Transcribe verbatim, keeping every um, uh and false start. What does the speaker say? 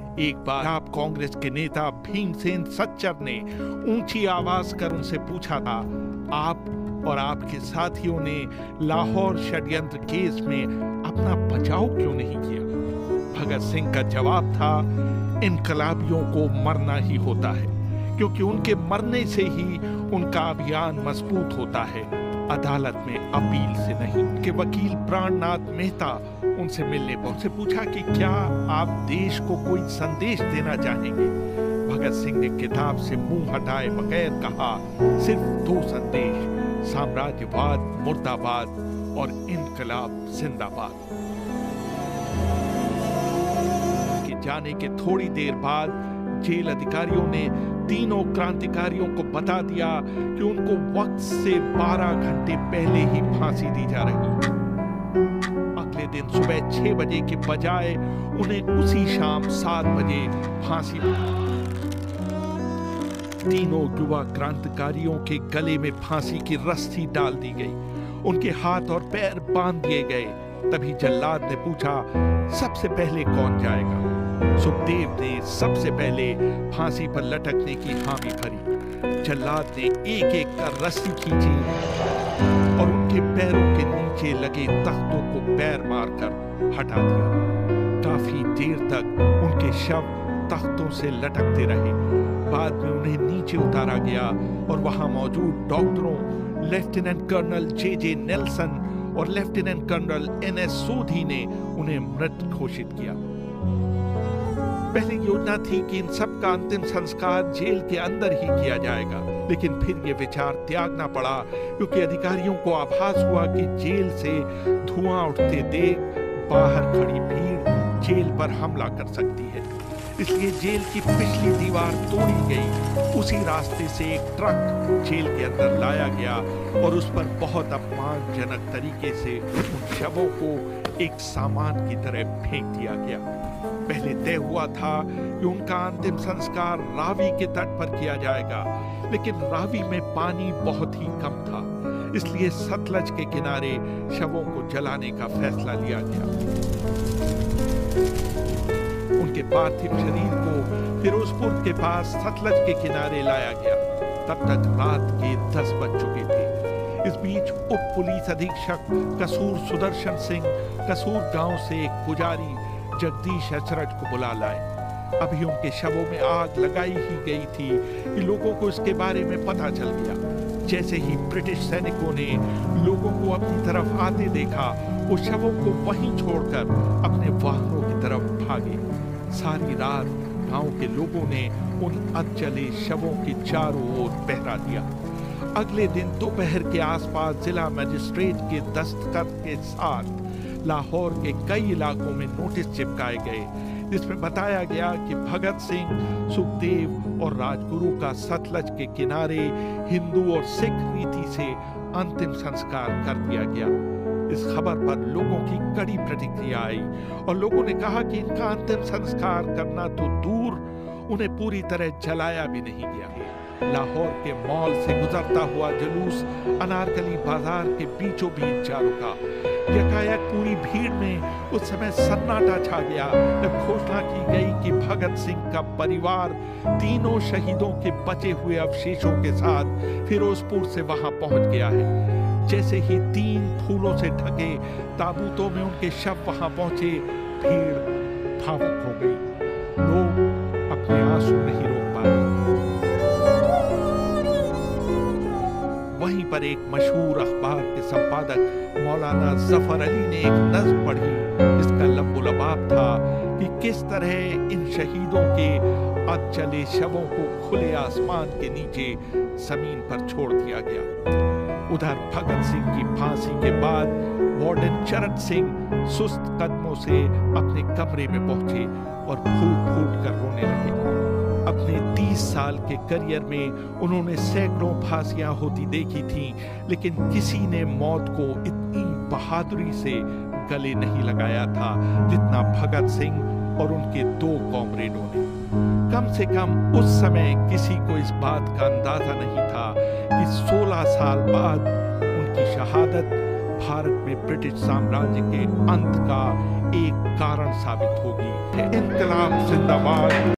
एक बार आप कांग्रेस के नेता भीमसेन सच्चर ने ऊंची आवाज कर उनसे पूछा था, आप और आपके साथियों ने लाहौर षड्यंत्र केस में अपना बचाव क्यों नहीं किया? भगत सिंह का जवाब था, इनकलाबियों को मरना ही होता है, क्योंकि उनके मरने से ही उनका अभियान मजबूत होता है, अदालत में अपील से नहीं। उनके वकील प्राणनाथ मेहता उनसे मिलने पहुंचे, पूछा कि क्या आप देश को कोई संदेश देना चाहेंगे? भगत सिंह ने किताब से मुंह हटाए बगैर कहा, सिर्फ दो संदेश, साम्राज्यवाद मुर्दाबाद और इनकलाब जिंदाबाद। के जाने के थोड़ी देर बाद जेल अधिकारियों ने तीनों क्रांतिकारियों को बता दिया कि उनको वक्त से बारह घंटे पहले ही फांसी दी जा रही। अगले दिन सुबह छह बजे के बजाय उन्हें उसी शाम सात बजे फांसी। तीनों युवा क्रांतिकारियों के गले में फांसी की रस्सी डाल दी गई, उनके हाथ और पैर बांध दिए गए। तभी जल्लाद ने पूछा, सबसे पहले कौन जाएगा? सुखदेव ने सबसे पहले फांसी पर लटकने की हामी भरी। जल्लाद ने एक एक कर रस्सी खींची और उनके पैरों के नीचे लगे तख्तों को पैर मारकर हटा दिया। काफी देर तक उनके शव तख्तों से लटकते रहे। बाद में उन्हें नीचे उतारा गया और वहां मौजूद डॉक्टरों lieutenant colonel J J Nelson और lieutenant colonel N S Sodhi ने उन्हें मृत घोषित किया। पहले योजना थी कि इन सब का अंतिम संस्कार जेल के अंदर ही किया जाएगा, लेकिन फिर यह विचार त्यागना पड़ा क्योंकि अधिकारियों को आभास हुआ कि जेल से धुआं उठते देख बाहर खड़ी भीड़ जेल पर हमला कर सकती है। इसलिए जेल की पिछली दीवार तोड़ी गई। उसी रास्ते से एक ट्रक जेल के अंदर लाया गया और उस पर बहुत अपमानजनक तरीके से उन शवों को एक सामान की तरह फेंक दिया गया। पहले तय हुआ था कि उनका अंतिम संस्कार रावी के तट पर किया जाएगा, लेकिन रावी में पानी बहुत ही कम था, इसलिए सतलज के किनारे शवों को जलाने का फैसला लिया गया। उनके पार्थिव शरीर को फिरोजपुर के पास सतलज के किनारे लाया गया। तब तक रात के दस बज चुके थे। इस बीच उप पुलिस अधीक्षक कसूर सुदर्शन सिंह कसूर गांव से एक पुजारी जगदीश अचरज को बुला लाए। अभी उनके शवों में आग लगाई ही गई थी कि लोगों को इसके बारे में पता चल गया। जैसे ही ब्रिटिश सैनिकों ने लोगों को अपनी तरफ आते देखा, वो शवों को वहीं छोड़कर अपने वाहनों की तरफ भागे। सारी रात गांव के लोगों ने उन अधजले शवों के चारों ओर पहरा दिया। अगले दिन दोपहर के आसपास जिला मजिस्ट्रेट के दस्तखत के साथ लाहौर के कई इलाकों में नोटिस चिपकाए गए, जिसमें बताया गया कि भगत सिंह, सुखदेव और राजगुरु का सतलज के किनारे हिंदू और सिख रीति से अंतिम संस्कार कर दिया गया। इस खबर पर लोगों की कड़ी प्रतिक्रिया आई और लोगों ने कहा कि इनका अंतिम संस्कार करना तो दूर, उन्हें पूरी तरह जलाया भी नहीं गया। लाहौर के मॉल से गुजरता हुआ जुलूस अनारकली बाजार के बीचों बीच जा रुका। यकायक पूरी भीड़ में उस समय सन्नाटा छा गया जब घोषणा की गई कि भगत सिंह का परिवार तीनों शहीदों के बचे हुए अवशेषों के साथ फिरोजपुर से वहां पहुंच गया है। जैसे ही तीन फूलों से ढके ताबूतों में उनके शव वहां पहुंचे, भीड़ भावुक हो गई। लोग अपने आंसू नहीं रोक पाए। वहीं पर एक मशहूर अखबार के संपादक मौलाना जफर अली ने एक नज्म पढ़ी। इसका लबोलबाब था कि किस तरह इन शहीदों के अधजले शवों को खुले आसमान के नीचे जमीन पर छोड़ दिया गया। उधर भगत सिंह की फांसी के बाद वार्डन चरण सिंह सुस्त कदमों से अपने कमरे में पहुंचे और फूट फूट कर रोने लगे। अपने तीस साल के करियर में उन्होंने सैकड़ों फांसियां होती देखी थीं, लेकिन किसी ने मौत को इतनी बहादुरी से गले नहीं लगाया था जितना भगत सिंह और उनके दो कॉमरेडों ने। कम से कम उस समय किसी को इस बात का अंदाजा नहीं था कि सोलह साल बाद उनकी शहादत भारत में ब्रिटिश साम्राज्य के अंत का एक कारण साबित होगी। इंकलाब जिंदाबाद।